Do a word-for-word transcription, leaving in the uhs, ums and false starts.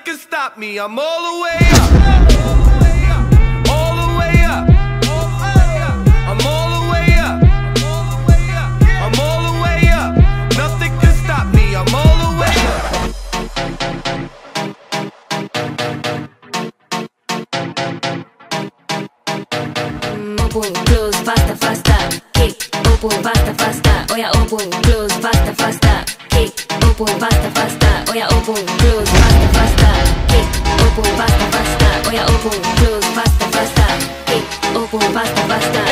can stop me. I'm all the way up, all the way up. I'm all the way up, I'm all the way up. Nothing can stop me. I'm all the way up. Open, close, faster, faster. Kick, open, faster, faster. Oh yeah, open, close, faster, faster. Kick, open, faster, faster. Oh yeah, open, close, faster, faster. Kick, open, faster, faster. Oh yeah, open, close, faster, faster. Kick, open, faster, faster.